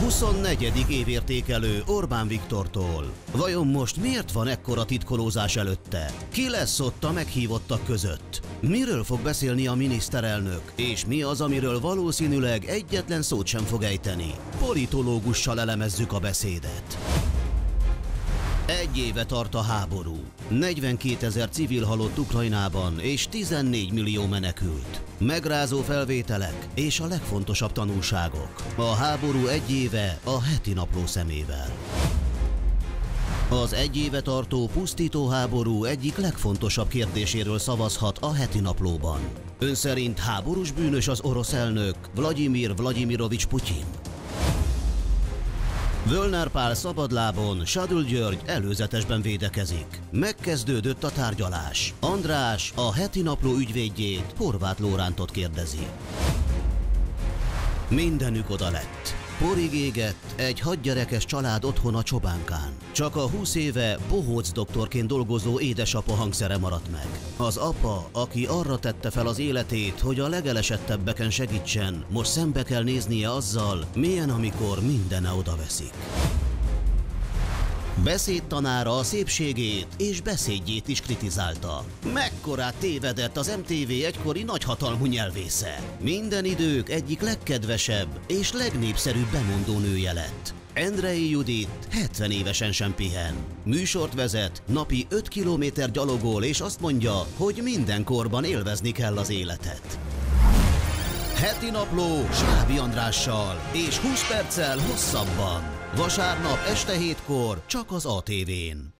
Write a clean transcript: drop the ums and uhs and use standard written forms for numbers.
24. évértékelő Orbán Viktortól. Vajon most miért van ekkora titkolózás előtte? Ki lesz ott a meghívottak között? Miről fog beszélni a miniszterelnök? És mi az, amiről valószínűleg egyetlen szót sem fog ejteni? Politológussal elemezzük a beszédet. Egy éve tart a háború. 42 000 civil halott Ukrajnában és 14 millió menekült. Megrázó felvételek és a legfontosabb tanulságok. A háború egy éve a heti napló szemével. Az egy éve tartó pusztító háború egyik legfontosabb kérdéséről szavazhat a heti naplóban. Ön szerint háborús bűnös az orosz elnök Vlagyimir Vlagyimirovics Putyin? Völner Pál szabadlábon, Sadül György előzetesben védekezik. Megkezdődött a tárgyalás. András a heti napló ügyvédjét, Horváth Lórántot kérdezi. Mindenük oda lett. Porig égett egy 6 gyerekes család otthona Csobánkán. Csak a 20 éve bohóc doktorként dolgozó édesapa hangszere maradt meg. Az apa, aki arra tette fel az életét, hogy a legelesettebbeken segítsen, most szembe kell néznie azzal, milyen, amikor mindene odaveszik. Beszédtanára a szépségét és beszédjét is kritizálta. Mekkorát tévedett az MTV egykori nagyhatalmú nyelvésze. Minden idők egyik legkedvesebb és legnépszerűbb bemondó nője lett. Endrei Judit 70 évesen sem pihen. Műsort vezet, napi 5 kilométer gyalogol és azt mondja, hogy mindenkorban élvezni kell az életet. Heti napló Svábi Andrással és 20 perccel hosszabban. Vasárnap este 7-kor csak az ATV-n.